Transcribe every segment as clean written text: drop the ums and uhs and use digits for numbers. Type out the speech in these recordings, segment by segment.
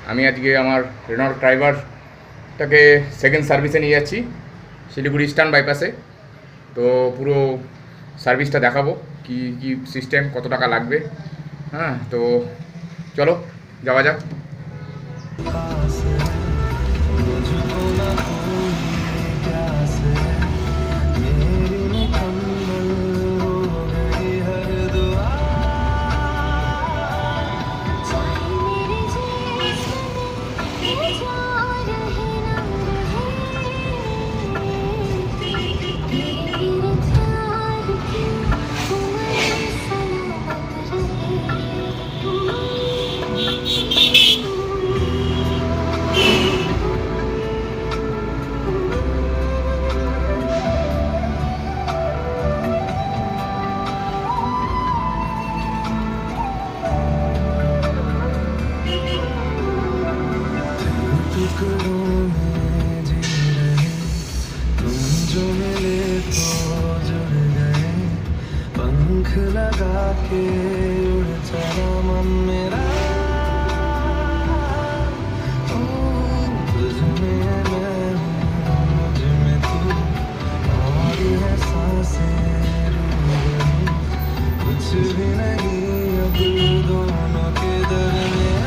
আমি আজকে আমার রেনল্ট ড্রাইভারটাকে সেকেন্ড সার্ভিসে নিয়ে যাচ্ছি শিলিগুড়ি ইস্টার্ন বাইপাসে। তো পুরো সার্ভিসটা দেখাবো কি কি সিস্টেম, কত টাকা লাগবে। হ্যাঁ, তো চলো যাওয়া যাক। पंख लगा के उड़ चला मन मेरा, ओ तुझ में मैं हूँ, मुझ में तू, और है सांसें रूबरू, कुछ भी नहीं अब दोनों के दरमियाँ।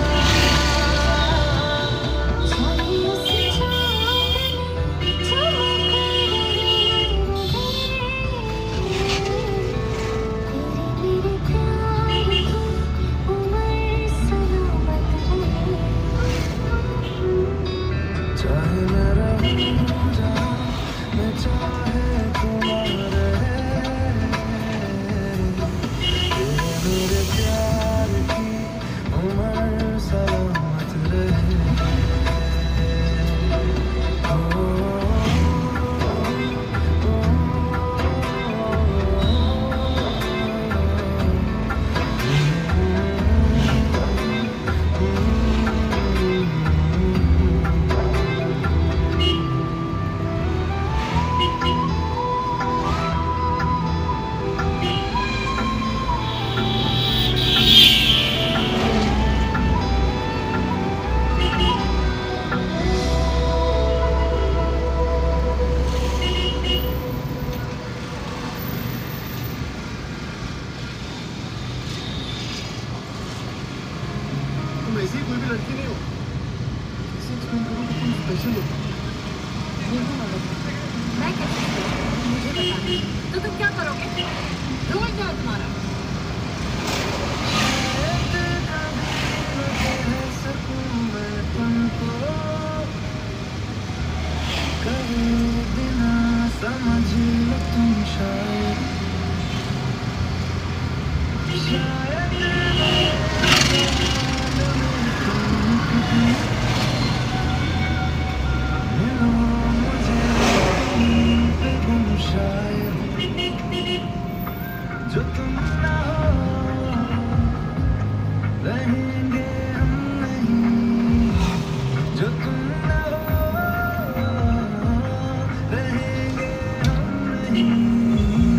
ऐसी कोई भी लड़की नहीं हो, तुम स्पेशल हो। मैं कैसे मुझे बताना, तो तुम क्या करोगे? रोज जाओ तुम्हारा। समझ लो तुम शायद जो तुम ना हो रहेंगे हम नहीं, जो तुम ना हो रहेंगे हम नहीं।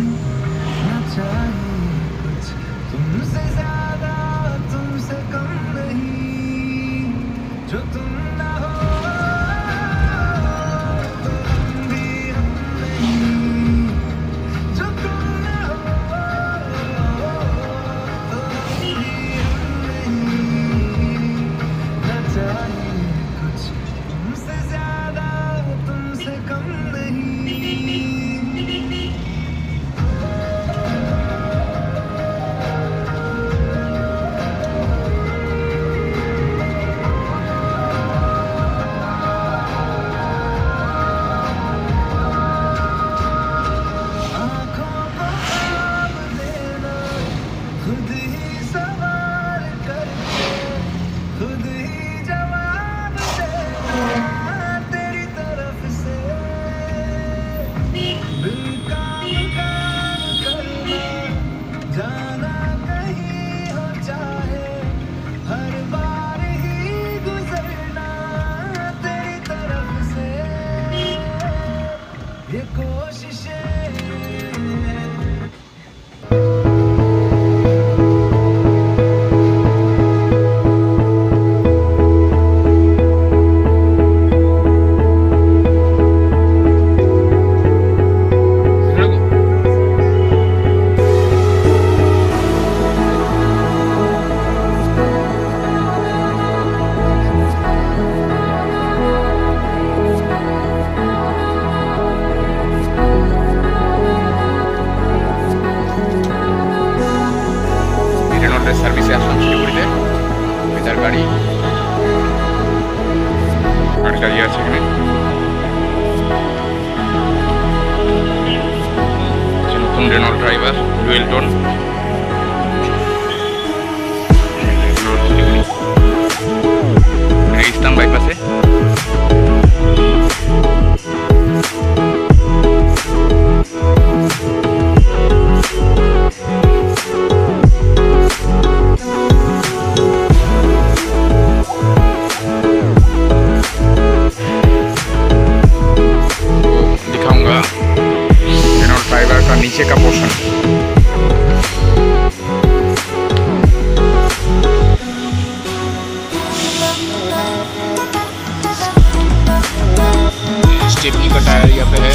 নতুন Renault driver dual tone. Eastern বাইপাসে नीचे का पोर्शन। स्टेपनी का टायर यहाँ पे है।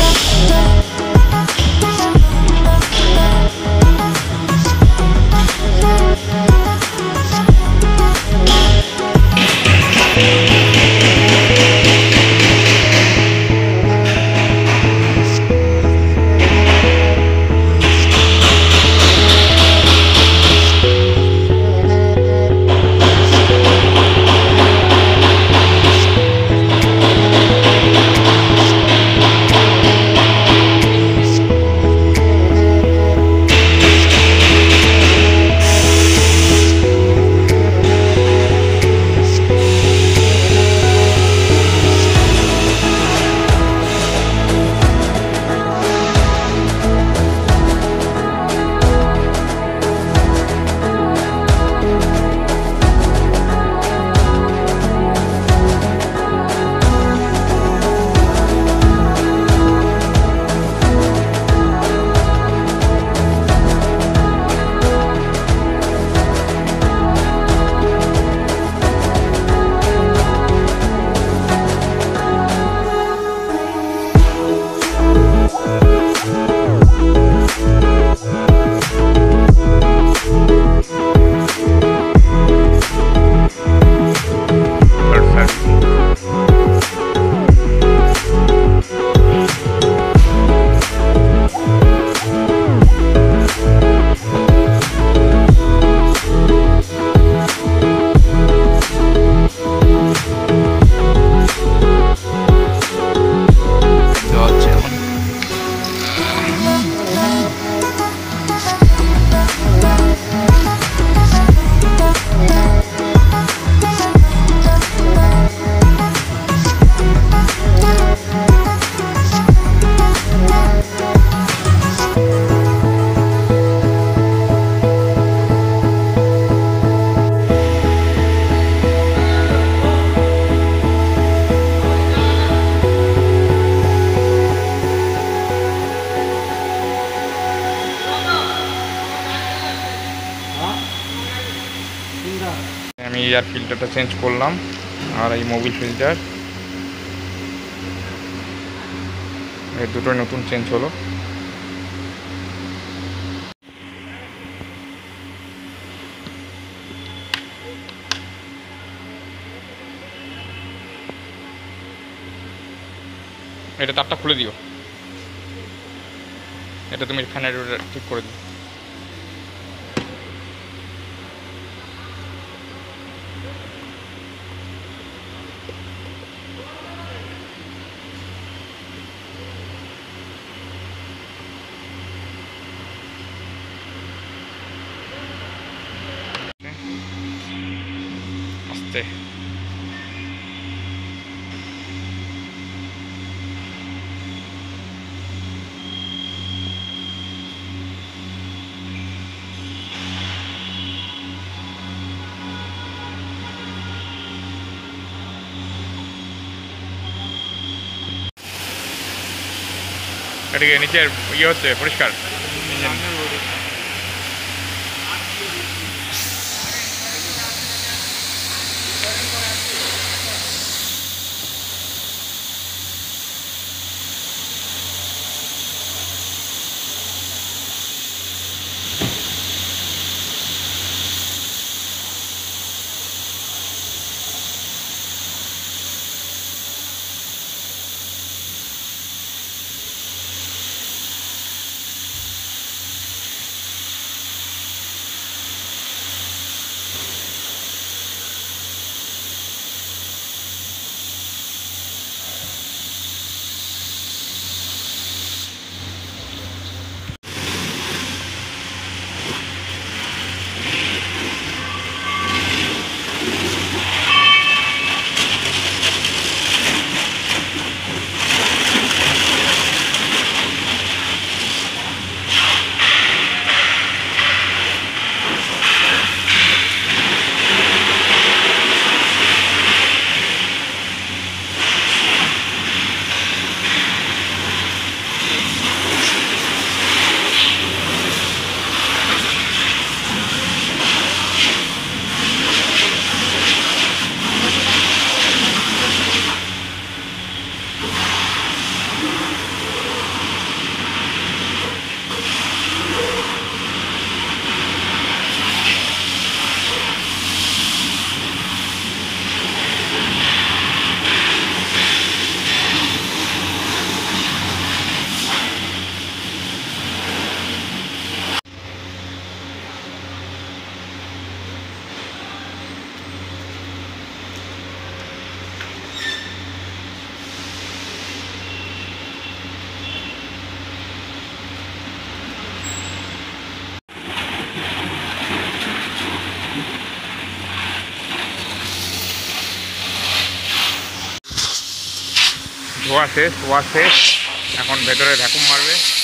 আমি এয়ার ফিল্টারটা চেঞ্জ করলাম আর এই মোবিল ফিল্টার এই দুটোই নতুন চেঞ্জ হলো। এটা তারটা খুলে দিও, এটা তুমি ফ্যানের ঠিক করে দিও। আস্তে এদিকে নিচের ইয়ে হচ্ছে পরিষ্কার। ধোয়া শেষ, ওয়াশ শেষ। এখন ভেতরে ভ্যাকুম মারবে।